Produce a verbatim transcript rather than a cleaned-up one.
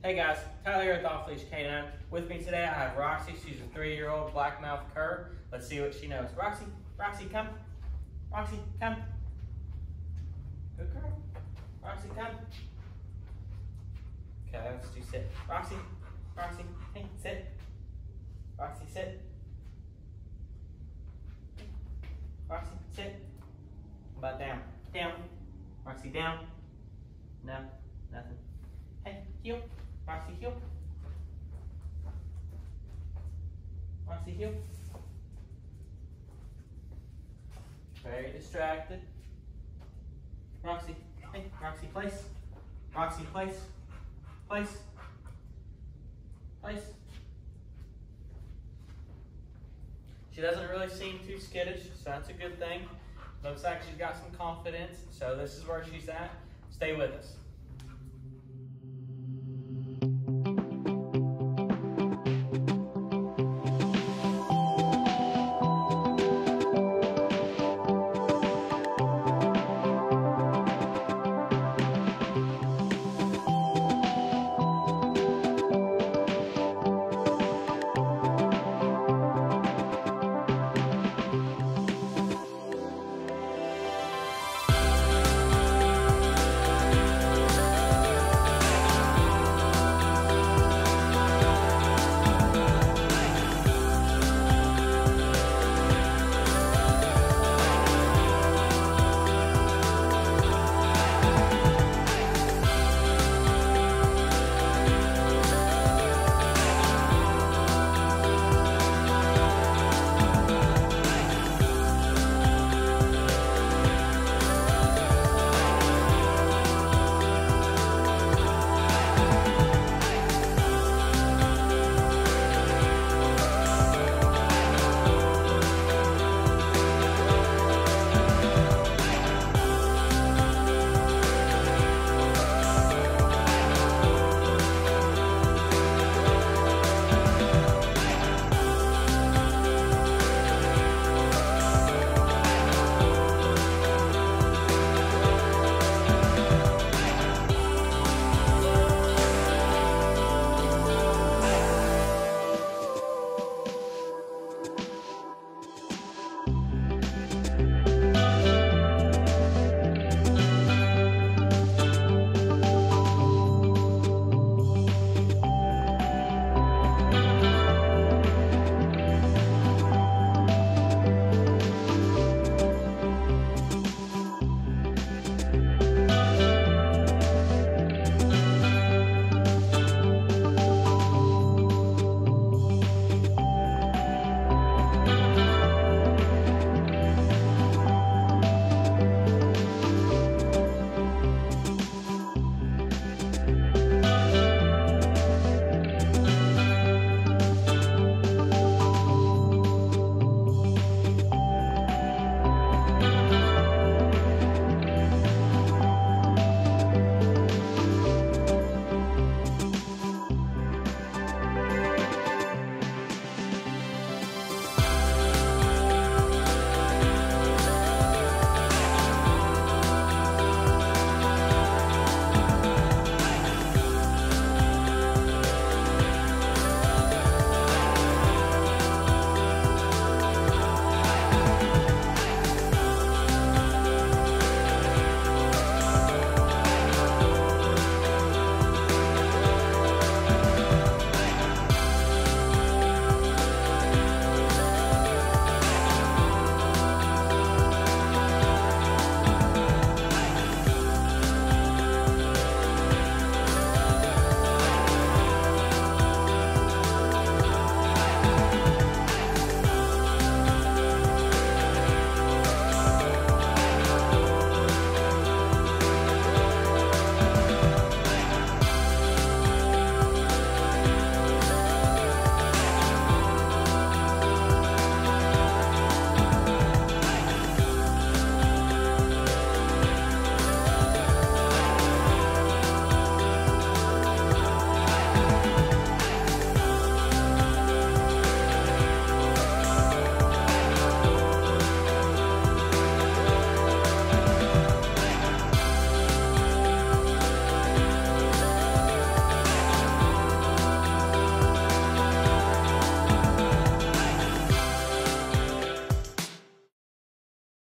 Hey guys, Tyler here with Off Leash Canine. With me today I have Roxie. She's a three-year-old black-mouth cur. Let's see what she knows. Roxie, Roxie, come. Roxie, come. Good girl. Roxie, come. Okay, let's do sit. Roxie, Roxie, hey, sit. Roxie, sit. Roxie, sit. How about down? Down. Roxie, down. No, nothing. Hey, heel. Roxie, heel. Roxie, heel. Very distracted. Roxie, hey, Roxie, place. Roxie, place. Place. Place. She doesn't really seem too skittish, so that's a good thing. Looks like she's got some confidence, so this is where she's at. Stay with us.